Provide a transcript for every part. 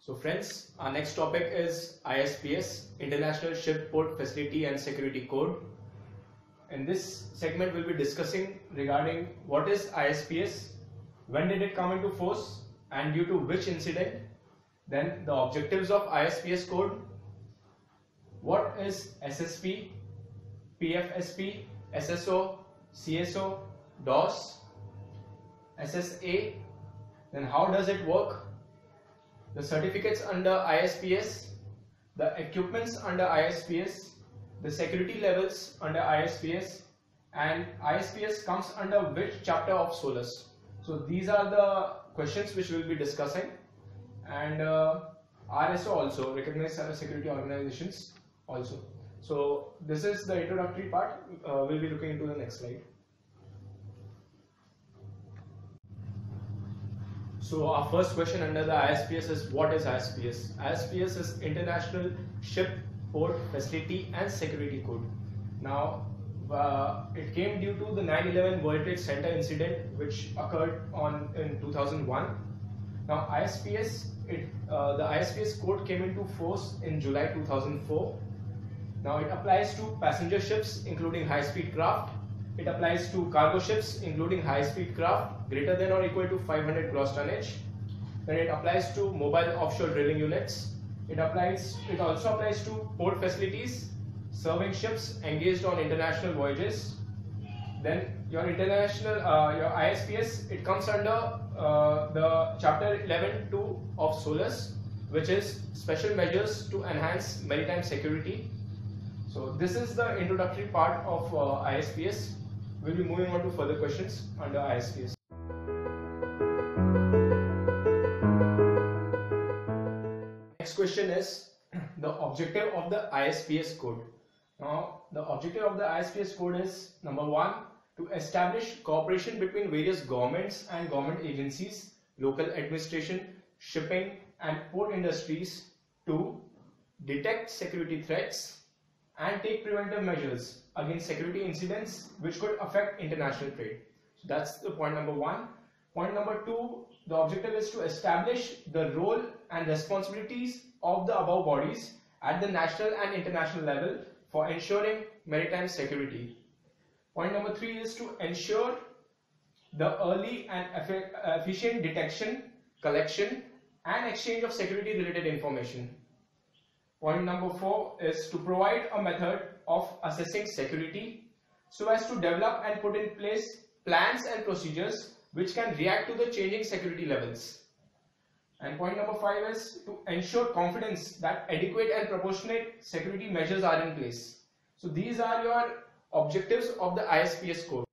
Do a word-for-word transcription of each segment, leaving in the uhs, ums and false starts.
So friends, our next topic is I S P S, International Ship Port Facility and Security Code. In this segment, we'll be discussing regarding what is I S P S, when did it come into force and due to which incident, then the objectives of I S P S code, what is S S P, P F S P, S S O, C S O, D O S, S S A, then how does it work, the certificates under I S P S, the equipments under I S P S, the security levels under I S P S, and I S P S comes under which chapter of SOLAS. So these are the questions which we will be discussing, and uh, R S O also, recognized security organizations also. So this is the introductory part. Uh, we'll be looking into the next slide. So our first question under the I S P S is, what is I S P S? I S P S is International Ship Port Facility and Security Code. Now uh, it came due to the nine eleven World Trade Center incident which occurred on in two thousand one. Now I S P S, it, uh, the I S P S code came into force in July two thousand four. Now it applies to passenger ships including high-speed craft. It applies to cargo ships including high-speed craft greater than or equal to five hundred gross tonnage. Then it applies to mobile offshore drilling units. It applies. It also applies to port facilities serving ships engaged on international voyages. Then your international, uh, your I S P S, it comes under uh, the chapter eleven point two of SOLAS, which is special measures to enhance maritime security. So this is the introductory part of uh, I S P S. We'll be moving on to further questions under I S P S. Next question is the objective of the I S P S code. Now the objective of the I S P S code is, number one, to establish cooperation between various governments and government agencies, local administration, shipping and port industries to detect security threats and take preventive measures against security incidents which could affect international trade. So that's the point number one. Point number two, the objective is to establish the role and responsibilities of the above bodies at the national and international level for ensuring maritime security. Point number three is to ensure the early and efficient detection, collection and exchange of security related information. Point number four is to provide a method of assessing security so as to develop and put in place plans and procedures which can react to the changing security levels. And point number five is to ensure confidence that adequate and proportionate security measures are in place. So these are your objectives of the I S P S code.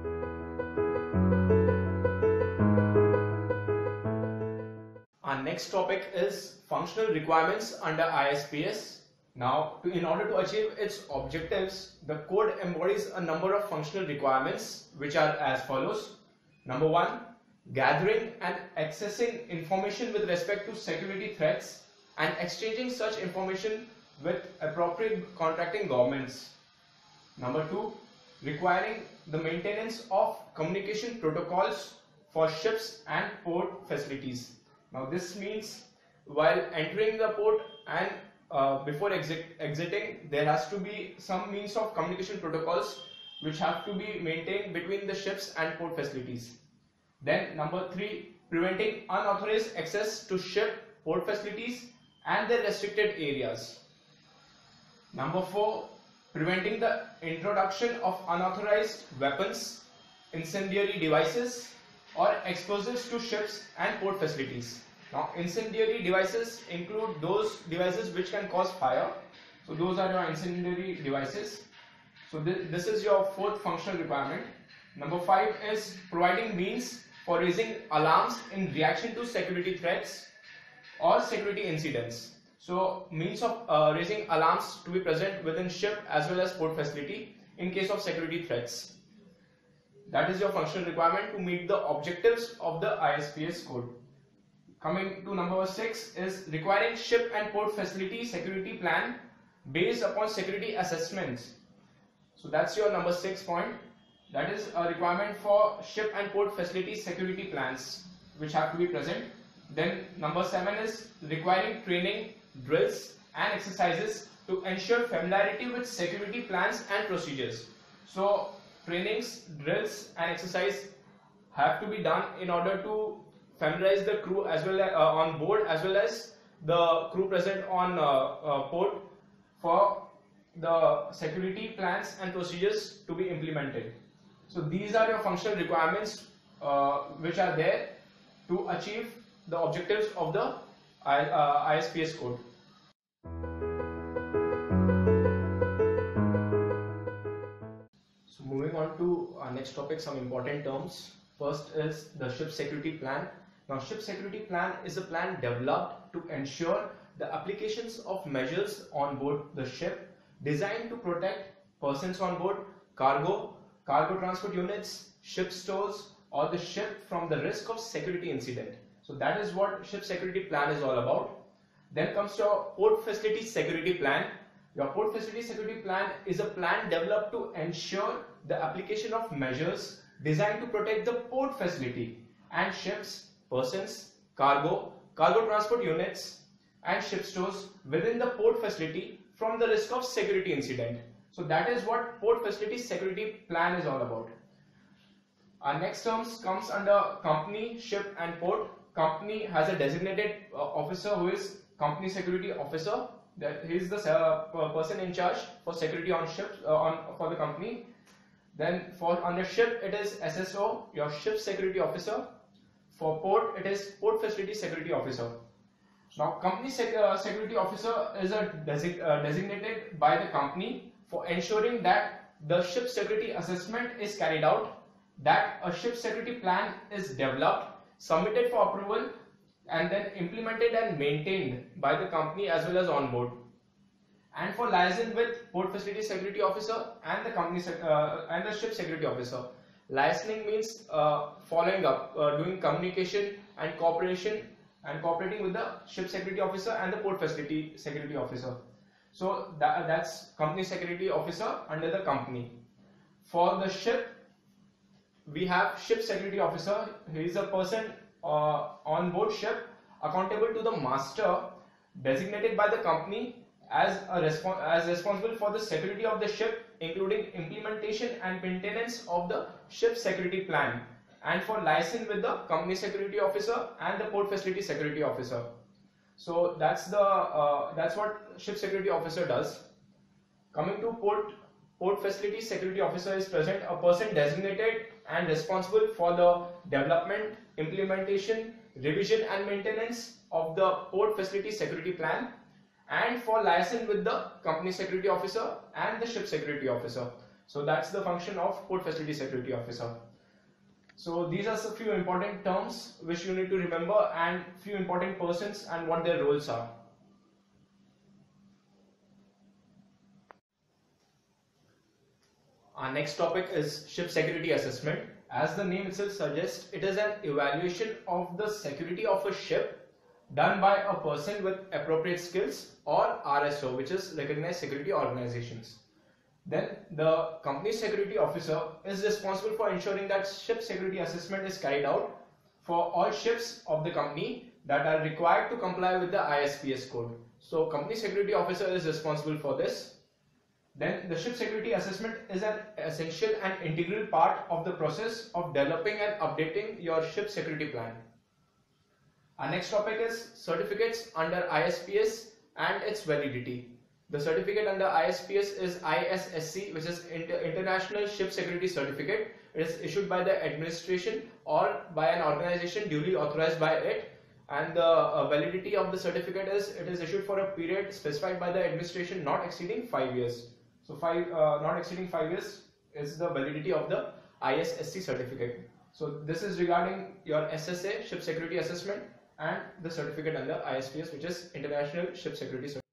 Our next topic is functional requirements under I S P S. Now, to, in order to achieve its objectives, the code embodies a number of functional requirements which are as follows. Number one, gathering and accessing information with respect to security threats and exchanging such information with appropriate contracting governments. Number two, requiring the maintenance of communication protocols for ships and port facilities. Now this means while entering the port and uh, before exit, exiting, there has to be some means of communication protocols which have to be maintained between the ships and port facilities. Then number three, preventing unauthorized access to ship, port facilities and their restricted areas. Number four, preventing the introduction of unauthorized weapons, incendiary devices or explosives to ships and port facilities. Now incendiary devices include those devices which can cause fire. So those are your incendiary devices. So th this is your fourth functional requirement. Number five is providing means for raising alarms in reaction to security threats or security incidents. So means of uh, raising alarms to be present within ship as well as port facility in case of security threats. That is your functional requirement to meet the objectives of the I S P S code. Coming to number six is requiring ship and port facility security plan based upon security assessments. So that's your number six point. That is a requirement for ship and port facility security plans which have to be present. Then number seven is requiring training, drills and exercises to ensure familiarity with security plans and procedures. So trainings, drills and exercise have to be done in order to familiarize the crew as well as, uh, on board, as well as the crew present on uh, uh, port, for the security plans and procedures to be implemented. So these are your functional requirements uh, which are there to achieve the objectives of the I, uh, I S P S code. So moving on to our next topic, some important terms. First is the ship security plan. Now, ship security plan is a plan developed to ensure the applications of measures on board the ship designed to protect persons on board, cargo, cargo transport units, ship stores, or the ship from the risk of security incident. So that is what ship security plan is all about. Then comes your port facility security plan. Your port facility security plan is a plan developed to ensure the application of measures designed to protect the port facility and ships, persons, cargo, cargo transport units and ship stores within the port facility from the risk of security incident. So that is what port facility security plan is all about. Our next terms comes under company, ship and port. Company has a designated uh, officer who is company security officer. That he is the uh, person in charge for security on ships uh, on for the company. Then for under ship it is S S O, your ship security officer. For port it is port facility security officer. Now company sec uh, security officer is a desig uh, designated by the company for ensuring that the ship security assessment is carried out, that a ship security plan is developed, submitted for approval and then implemented and maintained by the company as well as on board. And for liaison with port facility security officer and the company uh, and the ship security officer. Liaising means uh, following up, uh, doing communication and cooperation and cooperating with the ship security officer and the port facility security officer. So that, that's company security officer under the company. For the ship, we have ship security officer. He is a person uh, on board ship accountable to the master, designated by the company as a respon as responsible for the security of the ship, including implementation and maintenance of the ship security plan, and for liaison with the company security officer and the port facility security officer. So that's the uh, that's what ship security officer does. Coming to port port facility security officer is present, a person designated and responsible for the development, implementation, revision and maintenance of the port facility security plan, and for liaison with the company security officer and the ship security officer. So that's the function of port facility security officer. So these are some few important terms which you need to remember, and few important persons and what their roles are. Our next topic is ship security assessment. As the name itself suggests, it is an evaluation of the security of a ship done by a person with appropriate skills, or R S O, which is recognized security organizations. Then the company security officer is responsible for ensuring that ship security assessment is carried out for all ships of the company that are required to comply with the I S P S code. So company security officer is responsible for this. Then the ship security assessment is an essential and integral part of the process of developing and updating your ship security plan. Our next topic is certificates under I S P S and its validity. The certificate under I S P S is I S S C, which is Inter International Ship Security Certificate. It is issued by the administration or by an organization duly authorized by it, and the uh, validity of the certificate is it is issued for a period specified by the administration not exceeding five years. So five uh, not exceeding five years is the validity of the I S S C certificate. So this is regarding your S S A, Ship Security Assessment, and the certificate under I S P S, which is International Ship Security Certificate.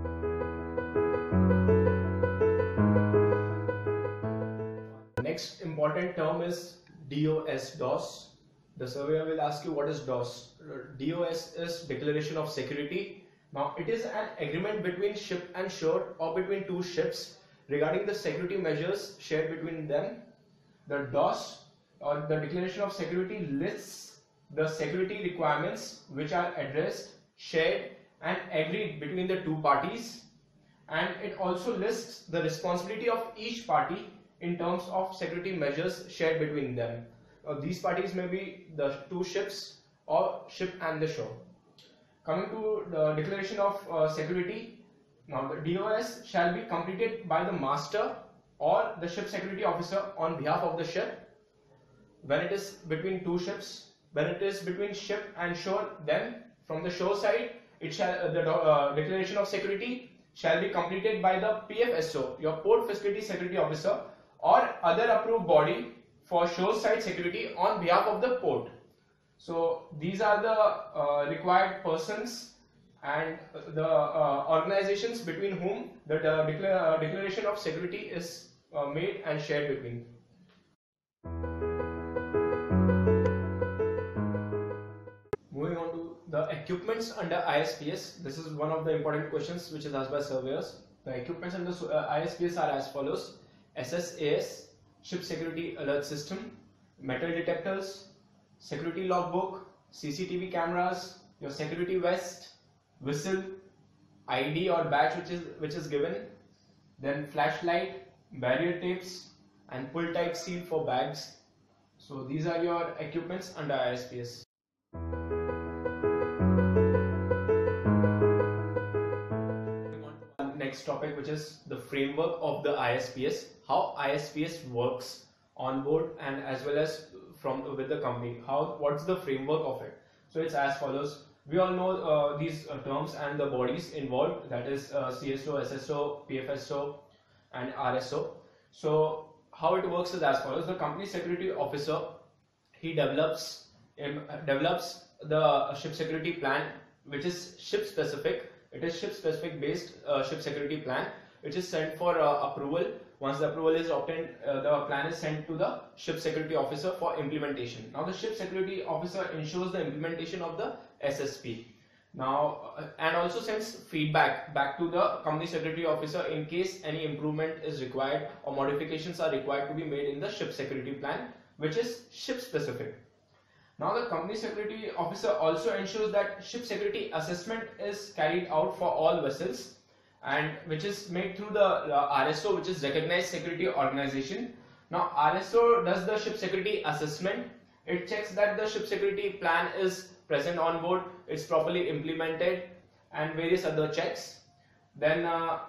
Next important term is D O S, D O S. The surveyor will ask you what is D O S. D O S is Declaration of Security. Now it is an agreement between ship and shore, or between two ships, regarding the security measures shared between them. The D O S, or the Declaration of Security, lists the security requirements which are addressed, shared and agreed between the two parties, and it also lists the responsibility of each party in terms of security measures shared between them. Uh, these parties may be the two ships or ship and the shore. Coming to the declaration of uh, security, now the D O S shall be completed by the master or the ship security officer on behalf of the ship. When it is between two ships, when it is between ship and shore, then from the shore side, it shall uh, the uh, declaration of security shall be completed by the P F S O, your port facility security officer, or other approved body for shore side security on behalf of the port. So these are the uh, required persons and the uh, organizations between whom the uh, decla uh, declaration of security is uh, made and shared between. Moving on to the equipments under I S P S. This is one of the important questions which is asked by surveyors. The equipments under uh, I S P S are as follows: S S A S, Ship Security Alert System, metal detectors, security logbook, C C T V cameras, your security vest, whistle, I D or badge which is which is given, then flashlight, barrier tapes, and pull type seal for bags. So these are your equipments under I S P S. Next topic, which is the framework of the I S P S, how I S P S works on board and as well as from with the company, how what's the framework of it. So it's as follows. We all know uh, these uh, terms and the bodies involved, that is uh, C S O, S S O, P F S O and R S O. So how it works is as follows. The company security officer, he develops um, develops the ship security plan, which is ship specific. It is ship specific based uh, ship security plan, which is sent for uh, approval. Once the approval is obtained, uh, the plan is sent to the ship security officer for implementation. Now the ship security officer ensures the implementation of the S S P. Now uh, and also sends feedback back to the company security officer in case any improvement is required or modifications are required to be made in the ship security plan, which is ship specific. Now the company security officer also ensures that ship security assessment is carried out for all vessels, and which is made through the uh, R S O, which is recognized security organization. Now R S O does the ship security assessment. It checks that the ship security plan is present on board, it's properly implemented, and various other checks. Then uh,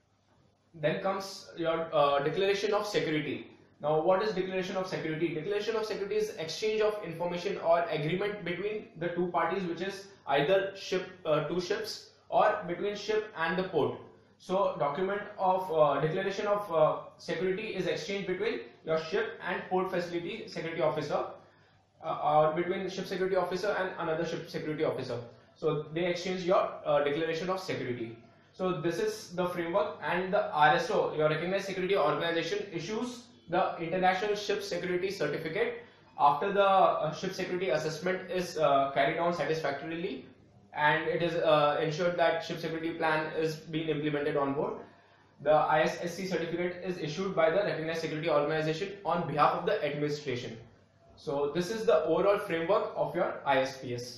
then comes your uh, declaration of security. Now what is declaration of security? Declaration of security is exchange of information or agreement between the two parties, which is either ship uh, two ships or between ship and the port. So document of uh, declaration of uh, security is exchanged between your ship and port facility security officer, uh, or between ship security officer and another ship security officer. So they exchange your uh, declaration of security. So this is the framework, and the R S O, your recognized security organization, issues the International Ship Security Certificate after the uh, ship security assessment is uh, carried on satisfactorily, and it is uh, ensured that ship security plan is being implemented on board. The I S S C certificate is issued by the recognized security organization on behalf of the administration. So this is the overall framework of your I S P S.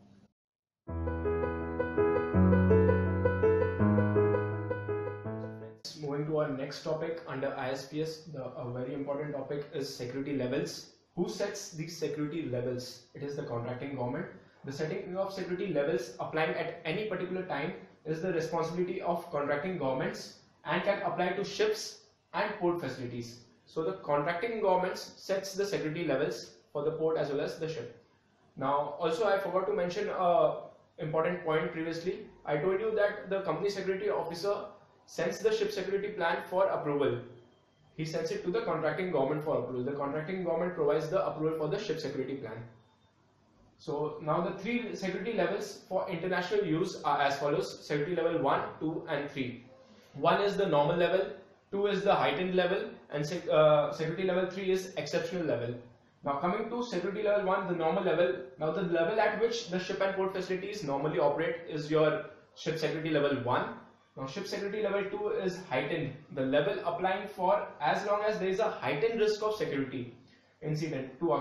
Moving to our next topic under I S P S, the a very important topic is security levels. Who sets these security levels? It is the contracting government. The setting of security levels applying at any particular time is the responsibility of contracting governments and can apply to ships and port facilities. So the contracting governments sets the security levels for the port as well as the ship. Now also I forgot to mention a important point previously. I told you that the company security officer sends the ship security plan for approval. He sends it to the contracting government for approval. The contracting government provides the approval for the ship security plan. So now the three security levels for international use are as follows: security level one, two and three. one is the normal level, two is the heightened level, and sec uh, security level three is exceptional level. Now coming to security level one, the normal level. Now the level at which the ship and port facilities normally operate is your ship security level one. Now ship security level two is heightened, the level applying for as long as there is a heightened risk of security incident to occur.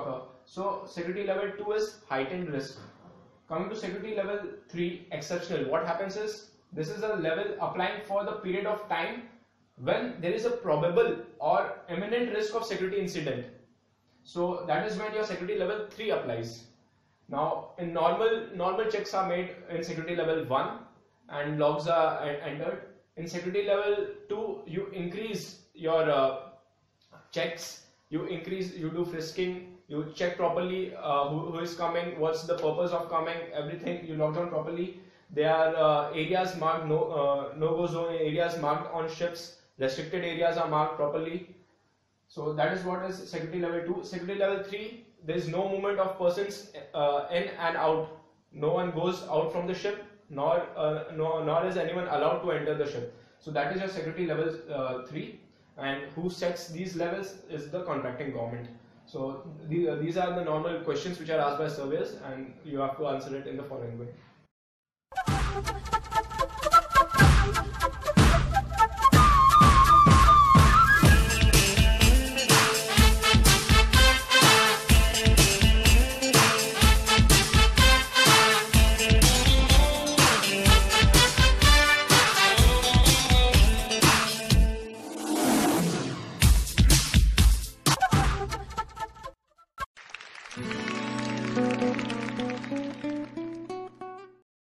So security level two is heightened risk. Coming to security level three, exceptional. What happens is, this is a level applying for the period of time when there is a probable or imminent risk of security incident. So that is when your security level three applies. Now in normal normal checks are made in security level one and logs are entered. In security level two, you increase your uh, checks, you increase, you do frisking, you check properly uh, who, who is coming, what's the purpose of coming, everything you log down properly. There are uh, areas marked, no uh, no-go zone areas marked on ships, restricted areas are marked properly. So that is what is security level two. Security level three, there is no movement of persons uh, in and out. No one goes out from the ship, nor uh, no, nor is anyone allowed to enter the ship. So that is your security level uh, three, and who sets these levels is the contracting government. So the, uh, these are the normal questions which are asked by surveyors, and you have to answer it in the following way.